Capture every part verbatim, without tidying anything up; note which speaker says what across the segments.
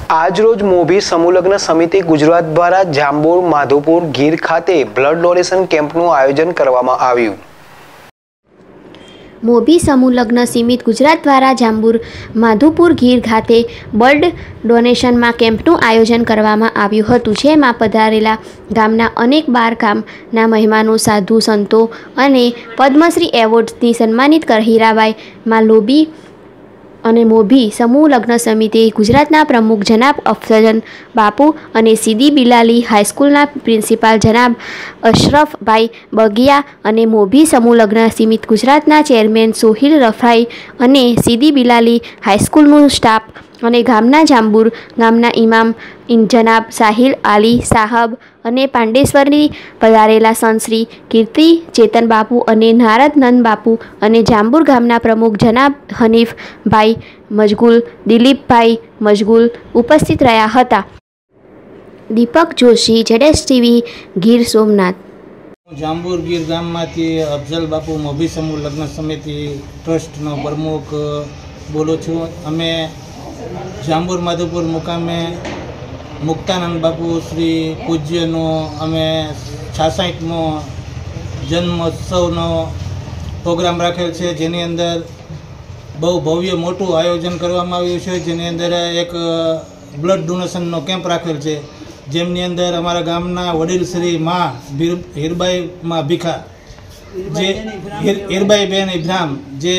Speaker 1: આજરોજ મોભી સમૂહલગ્ન સમિતિ ગુજરાત દ્વારા જાંબુર માધોપુર ગીર ખાતે બ્લડ ડોનેશન કેમ્પનું આયોજન કરવામાં આવ્યું।
Speaker 2: મોભી સમૂહલગ્ન સમિતિ ગુજરાત દ્વારા જાંબુર માધોપુર ગીર ખાતે બ્લડ ડોનેશનમાં કેમ્પનું આયોજન કરવામાં આવ્યું હતું, જેમાં પધારેલા ગામના અનેક બાર ગામના મહેમાનો, સાધુ સંતો અને પદ્મશ્રી એવોર્ડથી સન્માનિત કર હીરાબાઈ માલોબી અને મોભી સમૂહ લગ્ન સમિતિ ગુજરાતના પ્રમુખ જનાબ અફઝલ બાપુ અને સીદી બિલાલી હાઈસ્કૂલના પ્રિન્સિપાલ જનાબ અશરફભાઈ બગિયા અને મોભી સમૂહ લગ્ન સમિતિ ગુજરાતના ચેરમેન સોહિલ રફાઈ અને સીદી બિલાલી હાઈસ્કૂલનું સ્ટાફ અને ગામના જાંબુર ગામના ઇમામ જનાબ સાહિલ આલી સાહબ અને પાંડેશ્વરની પધારેલા સંત શ્રી કીર્તિ ચેતન બાપુ અને નારદ નંદ બાપુ અને જાંબુર ગામના પ્રમુખ જનાબ હનીફભાઈ મજગુલ, દિલીપભાઈ મજગુલ ઉપસ્થિત રહ્યા હતા। દીપક જોશી, જેડેશ ટીવી, ગીર સોમનાથ।
Speaker 3: જાંબુર ગીર ગામમાંથી અફઝલ બાપુ મોભી સમૂહ લગ્ન સમિતિ ટ્રસ્ટનો પ્રમુખ બોલું છું। અમે જાંબુર માધોપુર મુકામે મુક્તાનંદ બાપુ શ્રી પૂજ્યનો અમે છાસઠમો જન્મોત્સવનો પ્રોગ્રામ રાખેલ છે, જેની અંદર બહુ ભવ્ય મોટું આયોજન કરવામાં આવ્યું છે, જેની અંદર એક બ્લડ ડોનેશનનો કેમ્પ રાખેલ છે, જેમની અંદર અમારા ગામના વડીલ શ્રી મા હીરબાઈ માં ભીખા જે હીરબાઈ બેન ઇબ્રાહિમ જે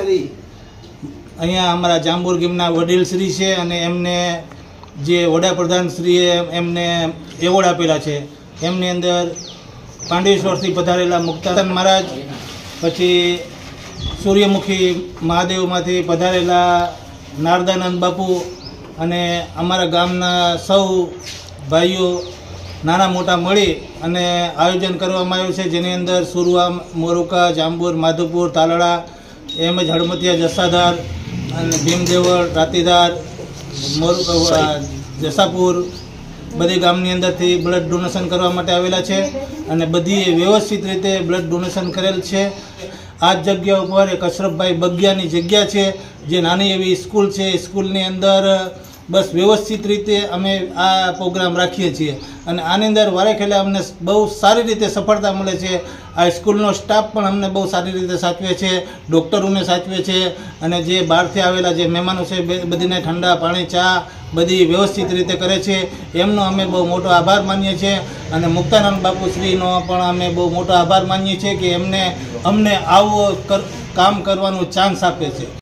Speaker 3: અહીંયા અમારા જાંબુર ગામના વડીલ શ્રી છે અને એમને જે વડાપ્રધાન શ્રીએ એમને એવોર્ડ આપેલા છે, એમની અંદર પાંડેશ્વરથી પધારેલા મુક્તાનંદ મહારાજ, પછી સૂર્યમુખી મહાદેવમાંથી પધારેલા નારદાનંદ બાપુ અને અમારા ગામના સૌ ભાઈઓ નાના મોટા મળી અને આયોજન કરવામાં આવ્યું છે, જેની અંદર સુરવા, મોરુકા, જાંબુર, માધોપુર, તાલાળા એમ જ હળમતિયા, જસાધાર અને ભીમદેવળ, રાતીધાર, મોર જસાપુર બધી ગામની અંદરથી બ્લડ ડોનેશન કરવા માટે આવેલા છે અને બધી વ્યવસ્થિત રીતે બ્લડ ડોનેશન કરેલ છે। આ જગ્યા ઉપર એક અશરફભાઈ બગિયાની જગ્યા છે, જે નાની એવી સ્કૂલ છે, સ્કૂલની અંદર બસ વ્યવસ્થિત રીતે અમે આ પ્રોગ્રામ રાખીએ છીએ અને આની અંદર વારે ખેલે અમને બહુ સારી રીતે સફળતા મળે છે। આ સ્કૂલનો સ્ટાફ પણ અમને બહુ સારી રીતે સાચવે છે, ડૉક્ટરોને સાચવે છે અને જે બહારથી આવેલા જે મહેમાનો છે બધીને ઠંડા પાણી, ચા બધી વ્યવસ્થિત રીતે કરે છે, એમનો અમે બહુ મોટો આભાર માનીએ છીએ અને મુક્તાનંદ બાપુશ્રીનો પણ અમે બહુ મોટો આભાર માનીએ છીએ કે એમને અમને આવું કામ કરવાનું ચાન્સ આપે છે।